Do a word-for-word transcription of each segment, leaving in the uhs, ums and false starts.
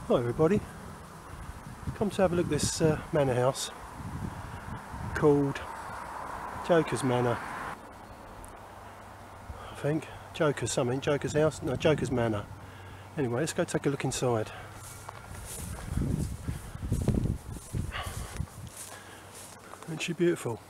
Hi everybody, come to have a look at this uh, manor house called Joker's Manor, I think. Joker's something, Joker's house, no, Joker's Manor. Anyway, let's go take a look inside. Isn't she beautiful?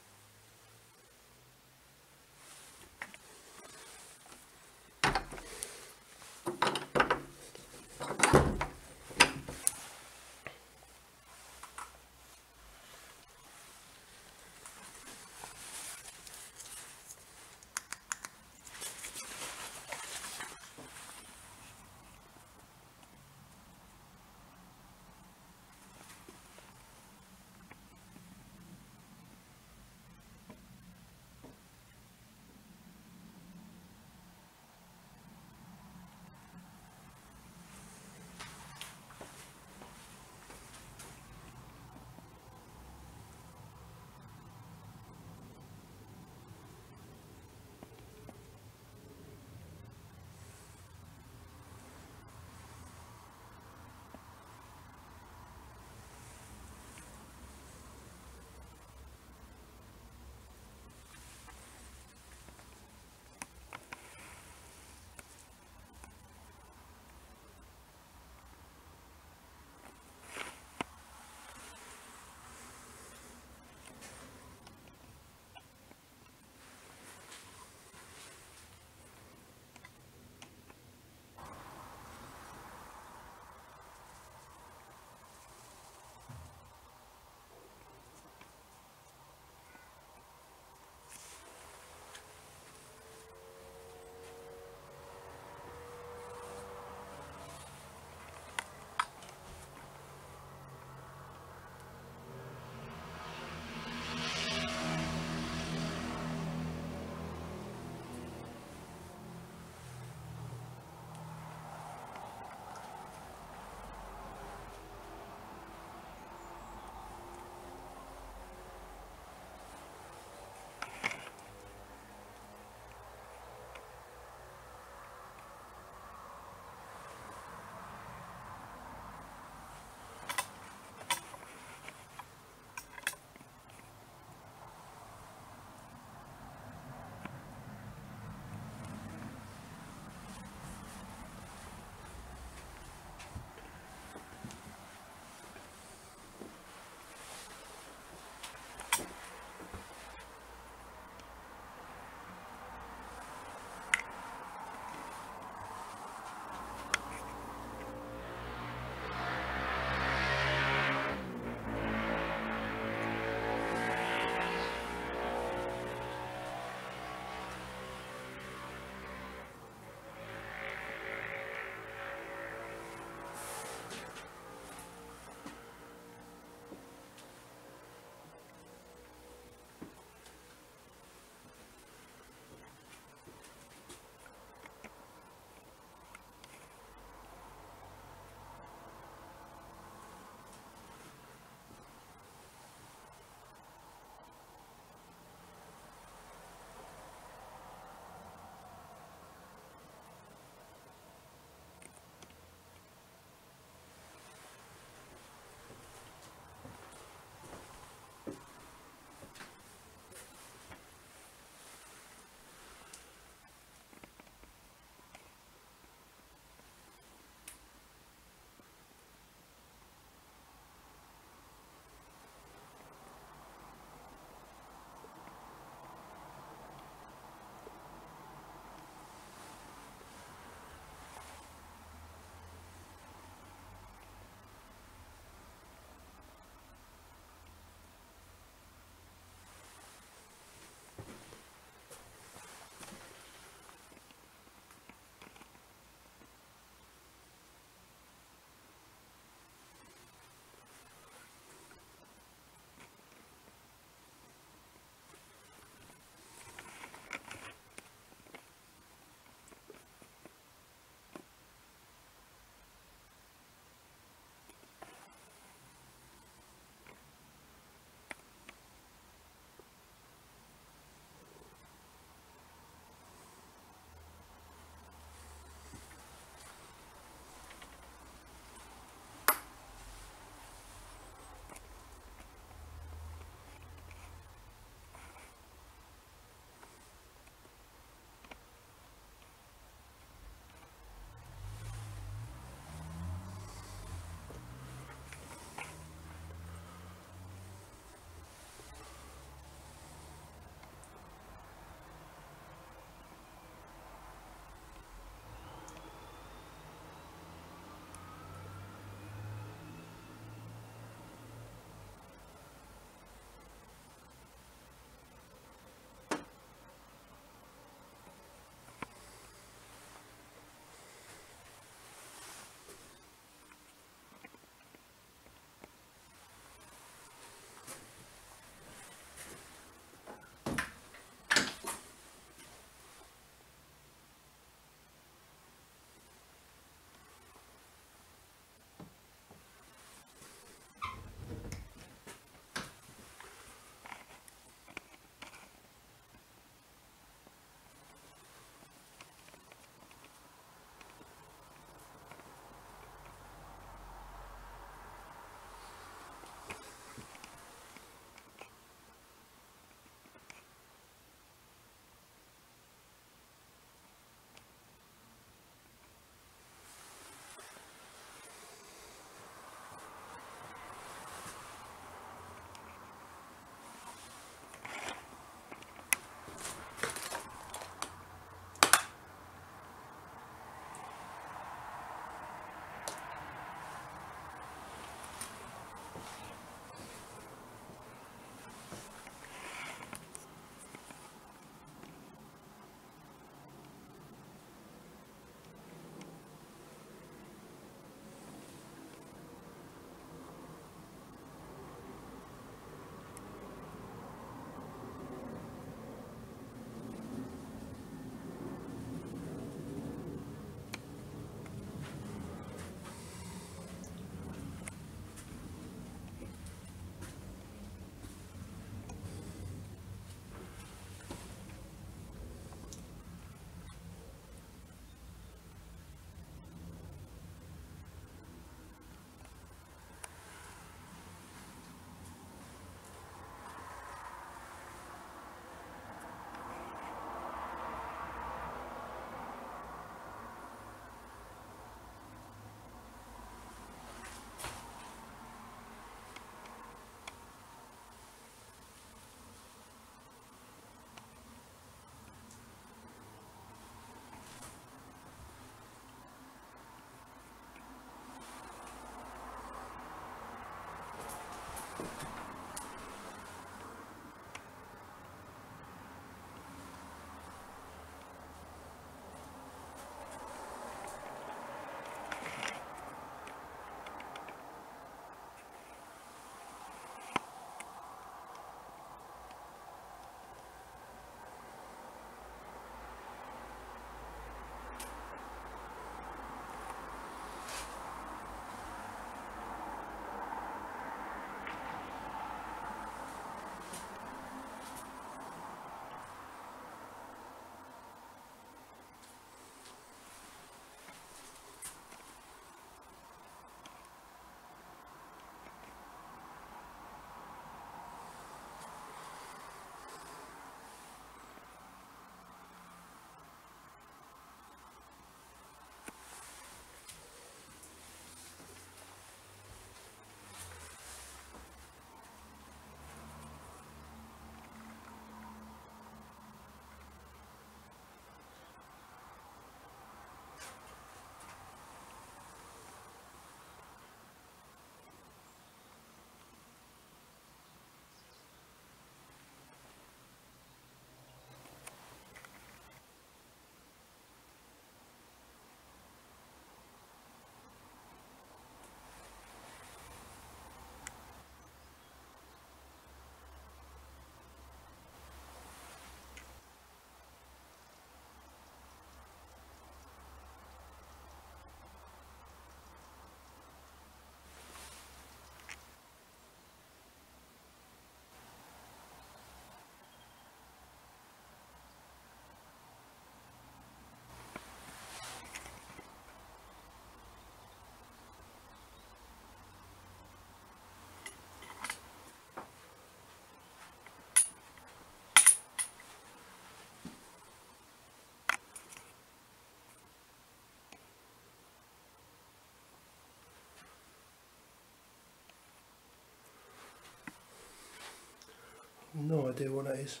No idea what that is.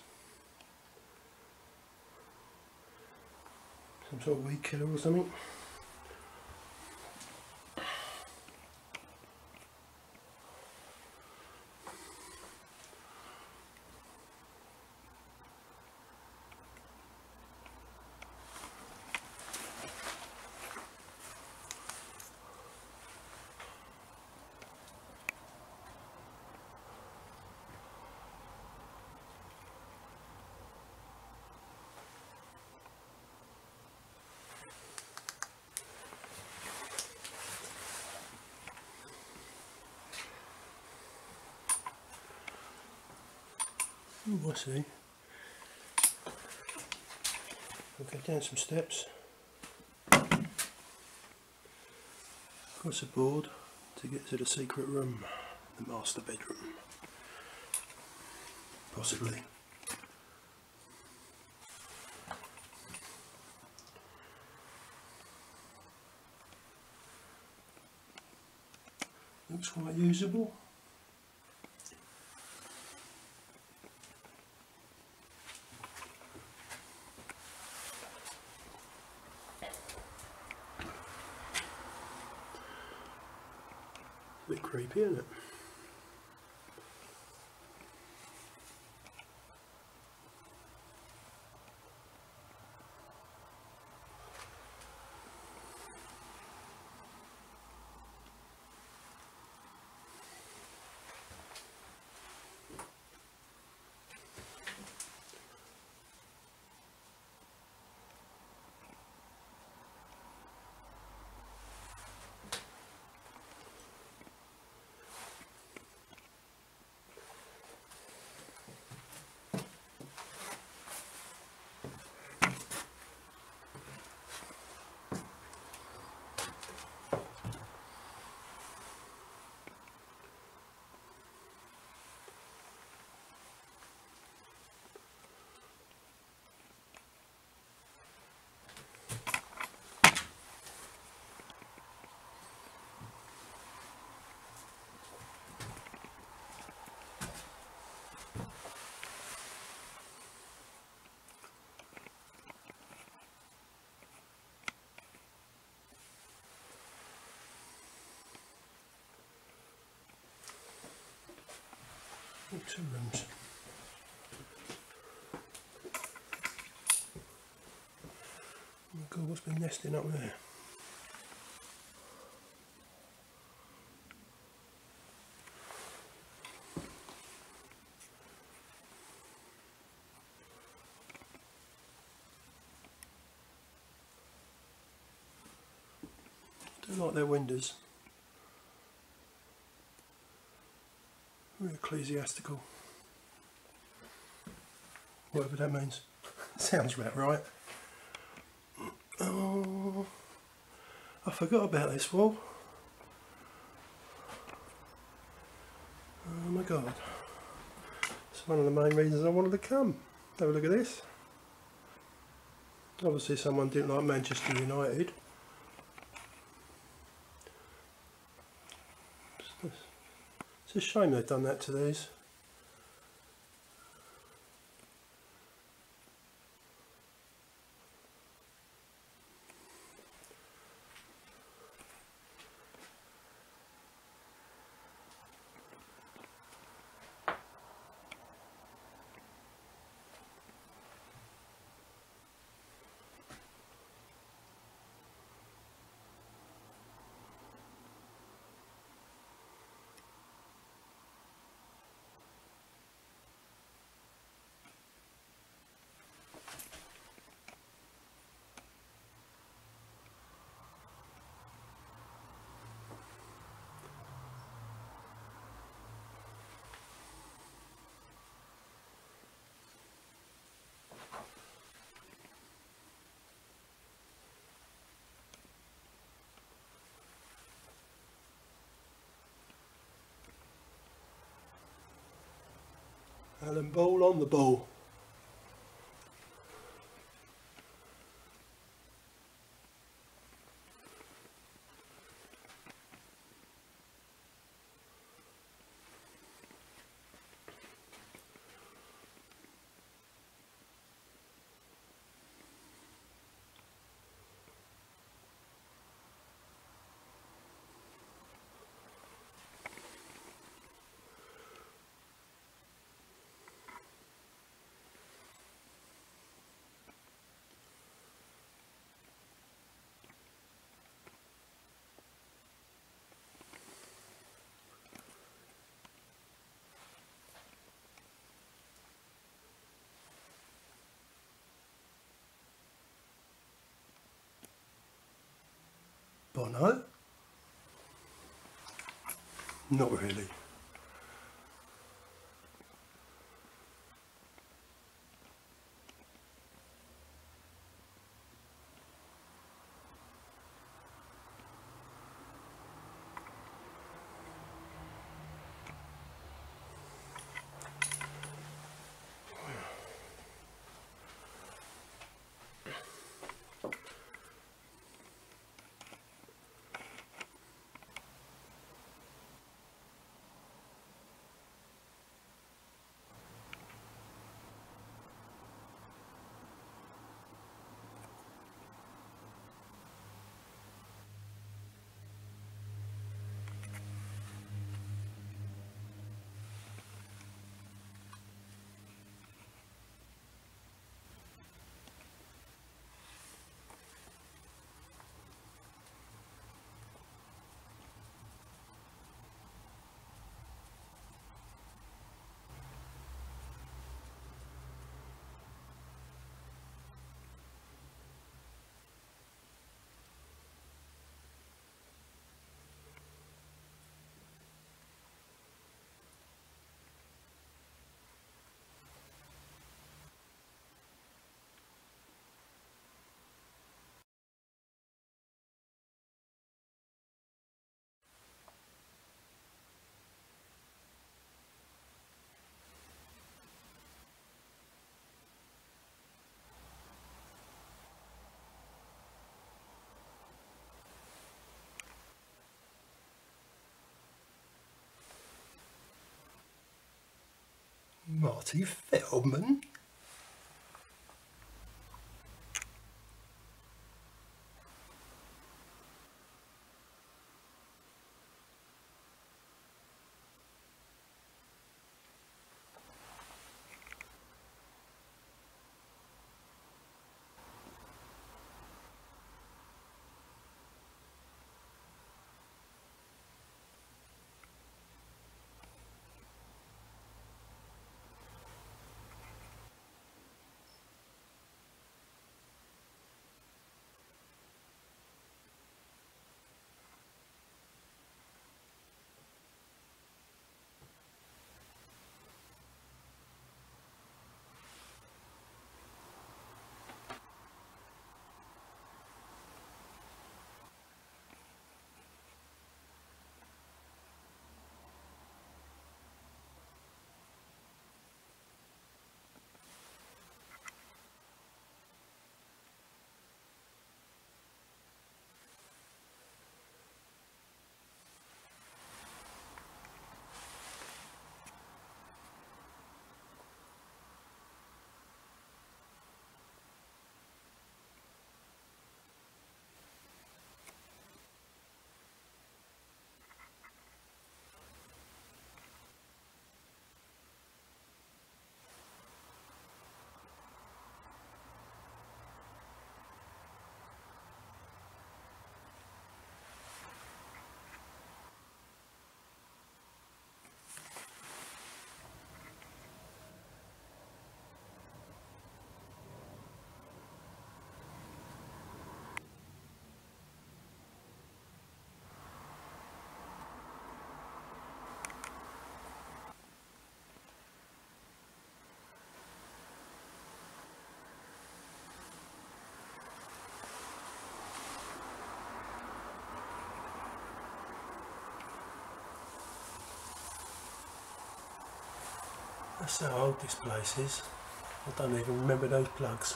Some sort of weed killer or something. Oh, I see. We'll go down some steps, across a board to get to the secret room, the master bedroom, possibly. Looks quite usable. A bit creepy, isn't it? Two rooms. Oh God, what's been nesting up there? Don't like their windows. Very ecclesiastical. Whatever that means. Sounds about right. Oh, I forgot about this wall. Oh my God. It's one of the main reasons I wanted to come. Have a look at this. Obviously someone didn't like Manchester United. It's a shame they've done that to these. Alan Ball on the ball. I know. Not really. Marty Feldman? That's how old this place is. I don't even remember those plugs.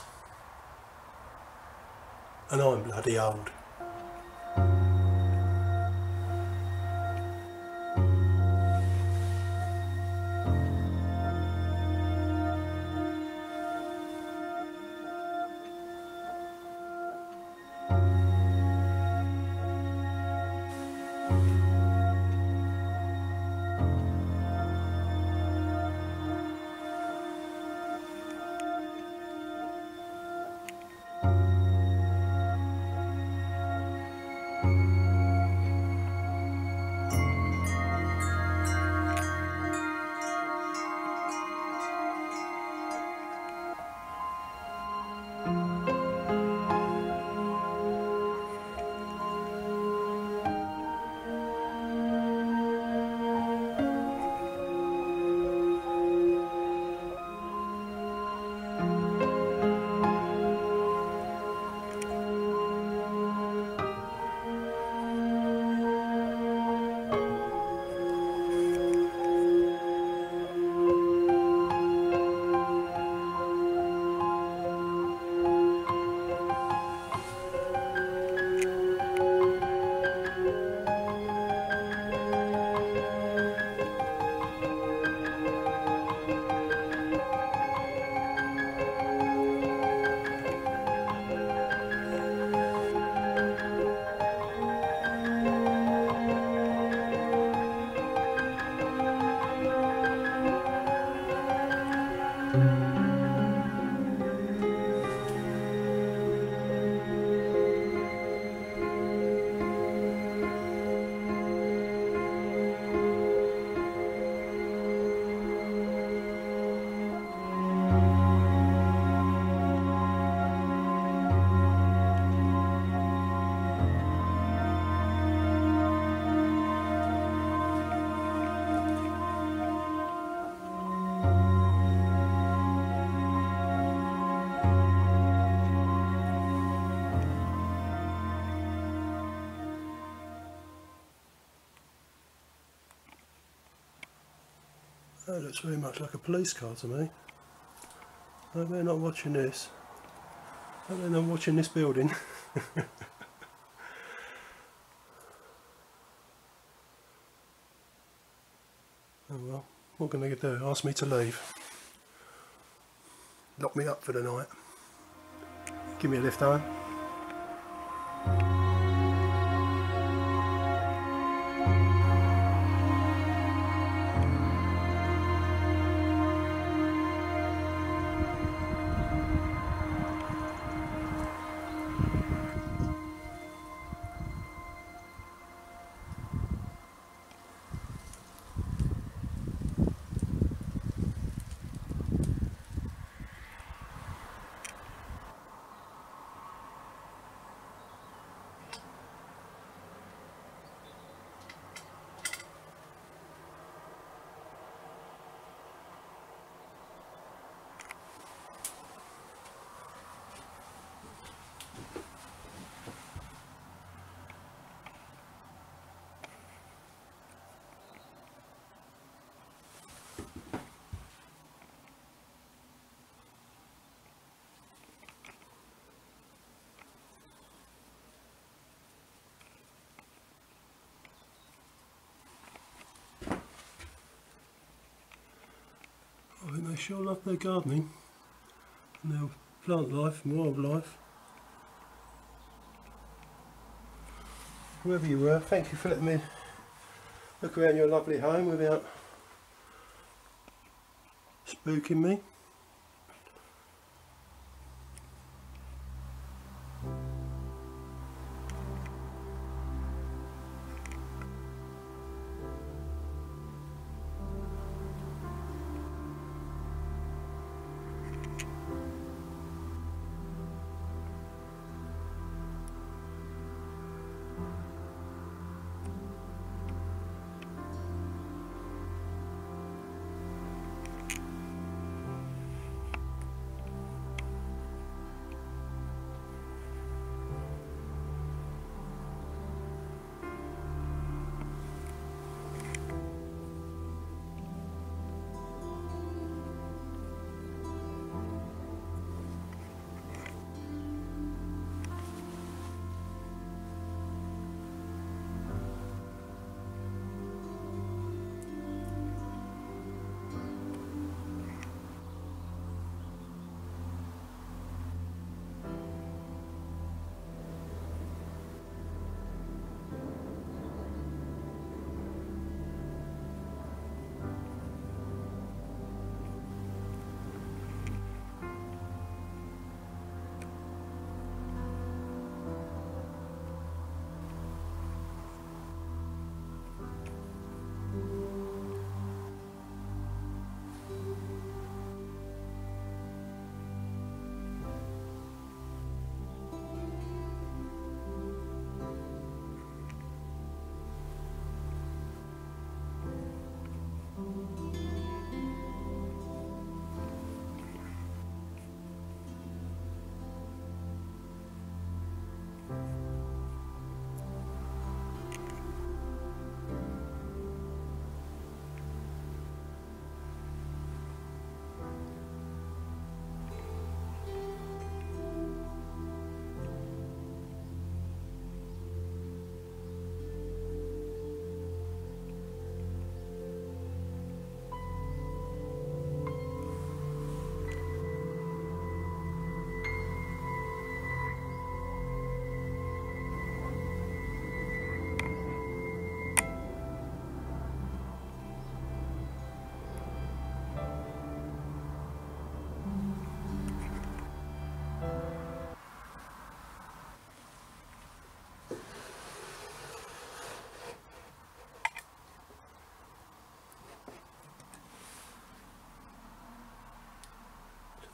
And I'm bloody old. That looks very much like a police car to me. Hope they're not watching this. Hope they're not watching this building. Oh well, what can they do? Ask me to leave. Lock me up for the night. Give me a lift home. I think they sure love their gardening and their plant life and wildlife. Whoever you were, thank you for letting me look around your lovely home without spooking me.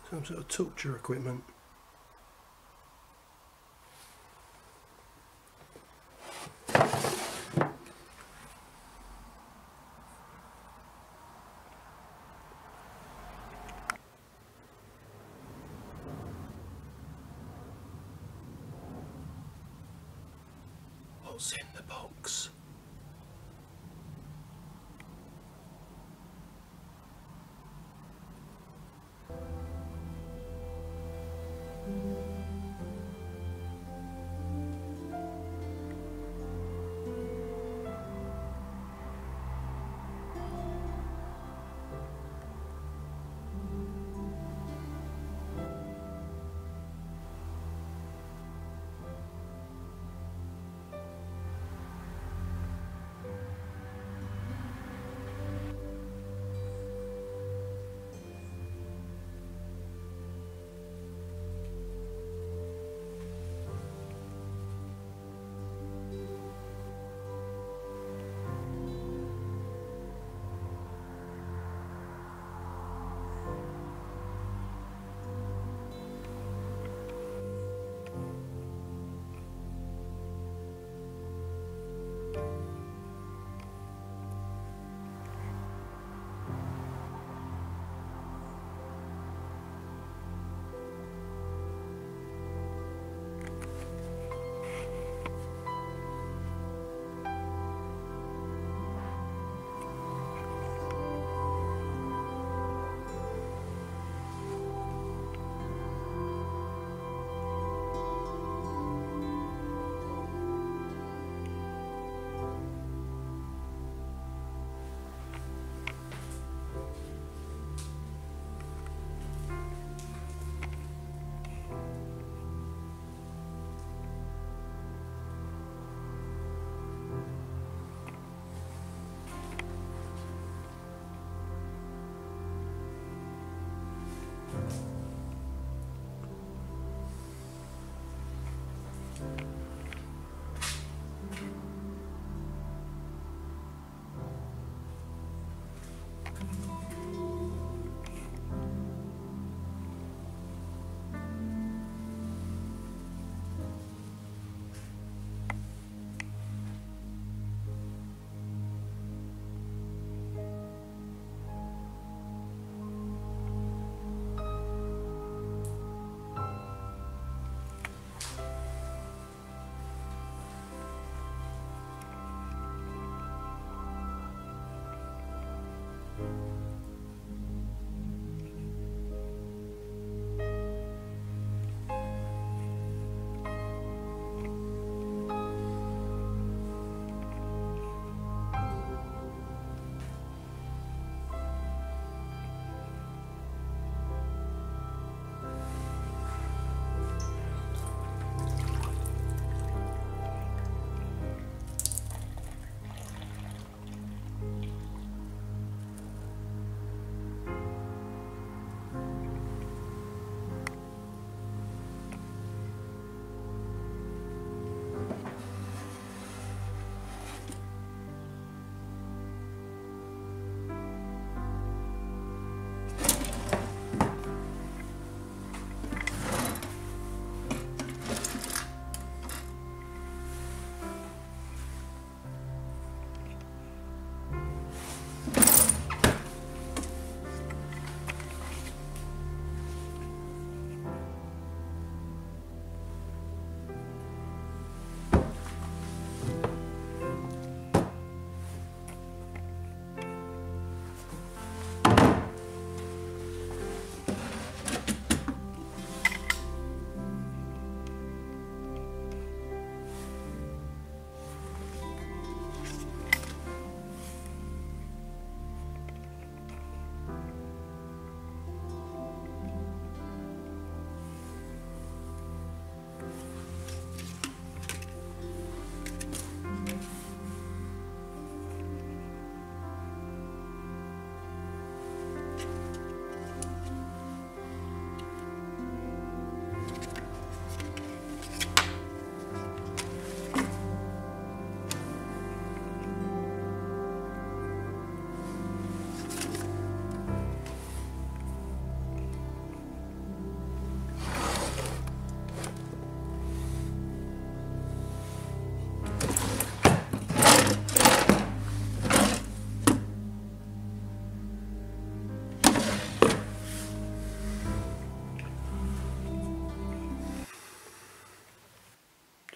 Some sort of torture equipment. What's in the box?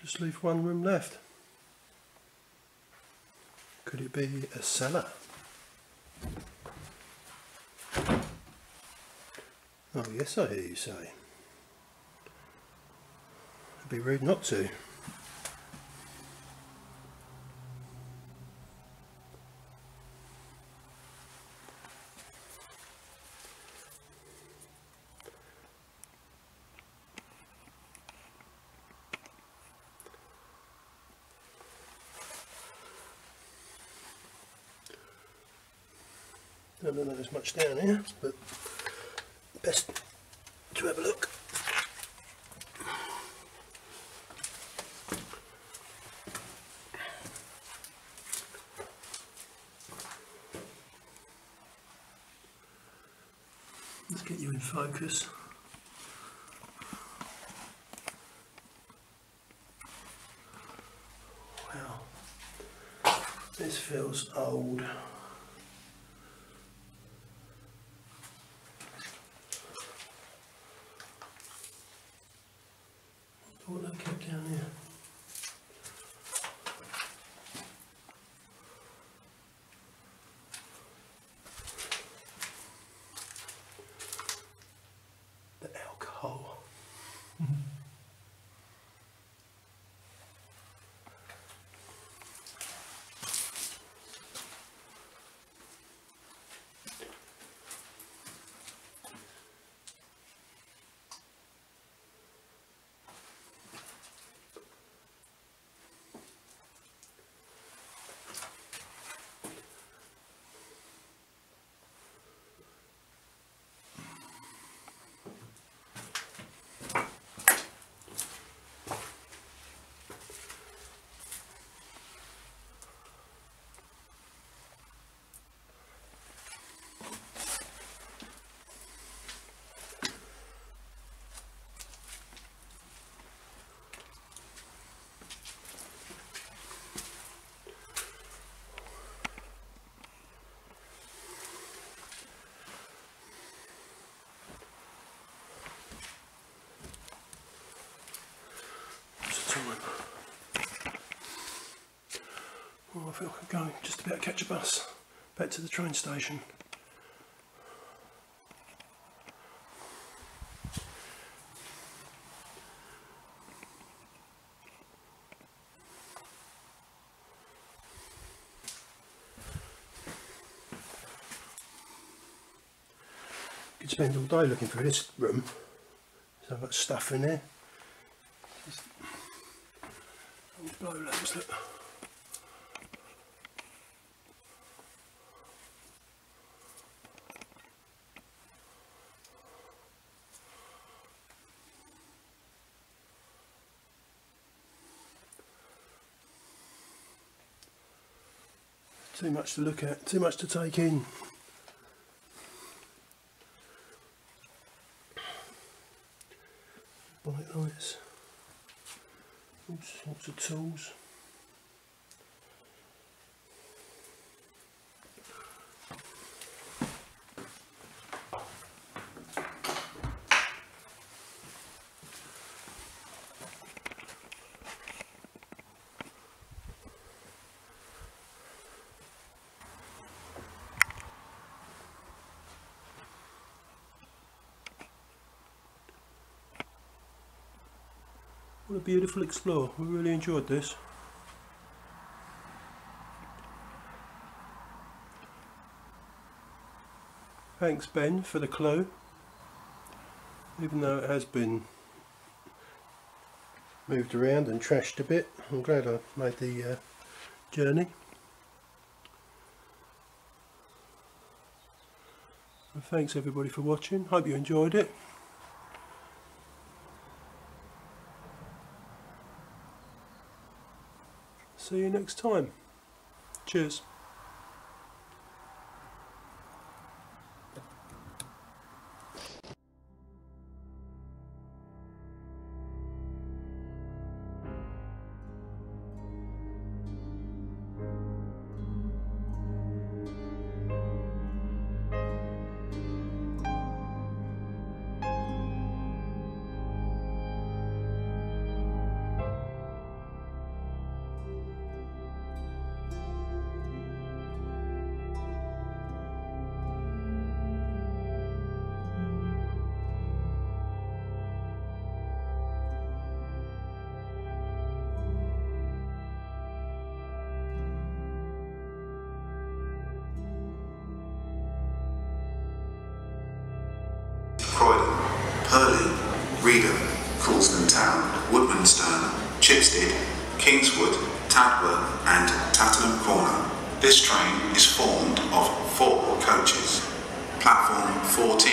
Just leave one room left. Could it be a cellar? Oh yes, I hear you say. It'd be rude not to. I don't know there's much down here, but best to have a look. Let's get you in focus. Wow, this feels old. What I kept down here. The alcohol. Oh, I feel I'm going just about to catch a bus back to the train station. Could spend all day looking for this room. So I've got stuff in there. Just blow lamps, look. Too much to look at, too much to take in. Bright lights, all sorts of tools. What a beautiful explore. We really enjoyed this. Thanks Ben for the clue. Even though it has been moved around and trashed a bit, I'm glad I made the uh, journey. And thanks everybody for watching. Hope you enjoyed it. See you next time. Cheers. Hurley, Reedham, Coulsdon Town, Woodmanstone, Chipstead, Kingswood, Tadworth and Tattenham Corner. This train is formed of four coaches. Platform fourteen